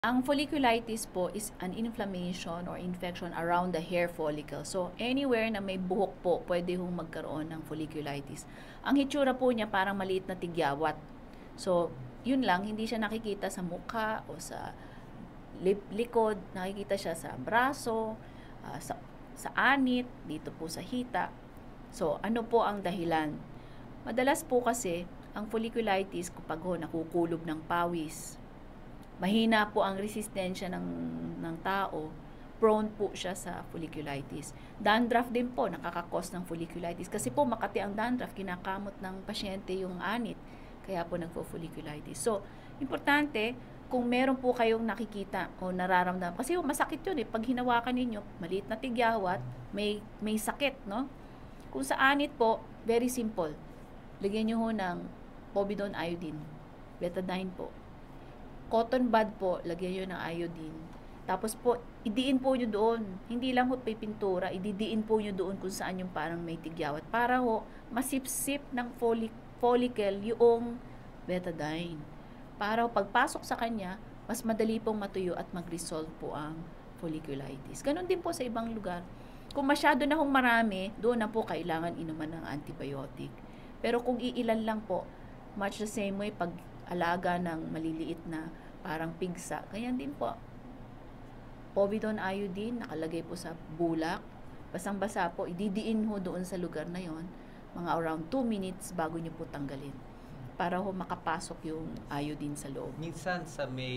Ang folliculitis po is an inflammation or infection around the hair follicle. So, anywhere na may buhok po, pwede hong magkaroon ng folliculitis. Ang hitsura po niya parang maliit na tigyawat. So, yun lang, hindi siya nakikita sa mukha o sa likod. Nakikita siya sa braso, sa anit, dito po sa hita. So, ano po ang dahilan? Madalas po kasi, ang folliculitis kapag nakukulob ng pawis, mahina po ang resistensya ng tao, prone po siya sa folliculitis. Dandruff din po, nakakakos ng folliculitis. Kasi po makati ang dandruff, kinakamot ng pasyente yung anit, kaya po nagpo-folliculitis. So, importante, kung meron po kayong nakikita o nararamdaman, kasi masakit yun pag hinawakan ninyo, maliit na tigyawat, may sakit, no? Kung sa anit po, very simple. Lagyan nyo ho ng Povidone Iodine, betadine po. Cotton bud po, lagyan nyo ng iodine. Tapos po, idiin po nyo doon. Hindi lang ho pintura, ididiin po nyo doon kung saan yung parang may tigyawat. Para ho, masipsip ng follicle yung betadine. Para ho, pagpasok sa kanya, mas madali pong matuyo at mag-resolve po ang folliculitis. Ganon din po sa ibang lugar. Kung masyado na hong marami, doon na po kailangan inuman ng antibiotic. Pero kung iilan lang po, much the same way pag alaga ng maliliit na parang pigsa. Ganyan din po. Povidone Iodine, nakalagay po sa bulak. Basang-basa po, ididiin ho doon sa lugar na yon, mga around 2 minutes bago nyo po tanggalin. Para ho makapasok yung iodine sa loob. Minsan sa may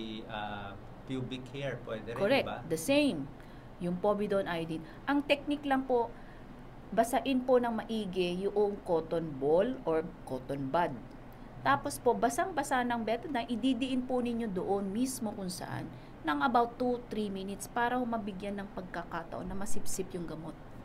pubic hair, pwede rin, correct, diba? The same. Yung Povidone Iodine. Ang technique lang po, basain po ng maigi yung cotton ball or cotton bud. Tapos po, basang-basa ng betadine, ididiin po ninyo doon mismo kung saan ng about 2-3 minutes para mabigyan ng pagkakataon na masipsip yung gamot.